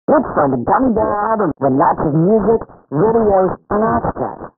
Look for the Gummy Bear album with lots of music, videos, and extras.